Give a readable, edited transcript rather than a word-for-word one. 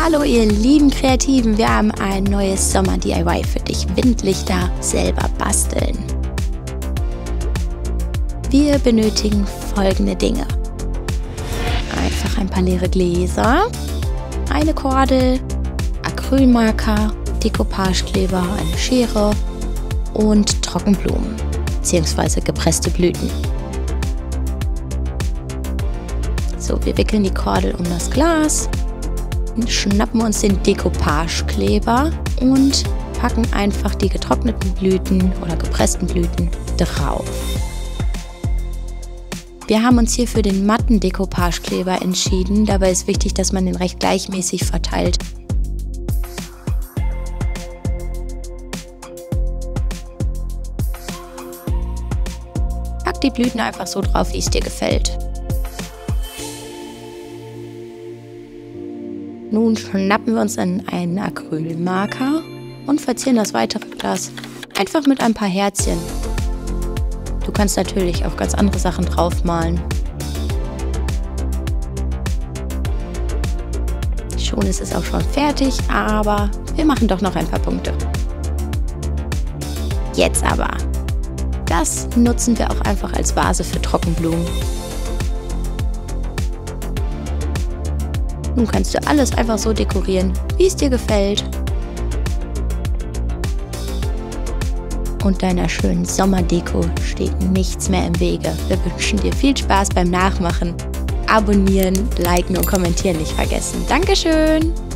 Hallo ihr lieben Kreativen, wir haben ein neues Sommer-DIY für dich. Windlichter selber basteln. Wir benötigen folgende Dinge. Einfach ein paar leere Gläser, eine Kordel, Acrylmarker, Decoupagekleber, eine Schere und Trockenblumen bzw. gepresste Blüten. So, wir wickeln die Kordel um das Glas, schnappen uns den Decoupagekleber und packen einfach die getrockneten Blüten oder gepressten Blüten drauf. Wir haben uns hier für den matten Decoupagekleber entschieden. Dabei ist wichtig, dass man den recht gleichmäßig verteilt. Pack die Blüten einfach so drauf, wie es dir gefällt. Nun schnappen wir uns einen Acrylmarker und verzieren das weitere Glas einfach mit ein paar Herzchen. Du kannst natürlich auch ganz andere Sachen draufmalen. Schon ist es auch schon fertig, aber wir machen doch noch ein paar Punkte. Jetzt aber. Das nutzen wir auch einfach als Vase für Trockenblumen. Nun kannst du alles einfach so dekorieren, wie es dir gefällt. Und deiner schönen Sommerdeko steht nichts mehr im Wege. Wir wünschen dir viel Spaß beim Nachmachen. Abonnieren, liken und kommentieren nicht vergessen. Dankeschön!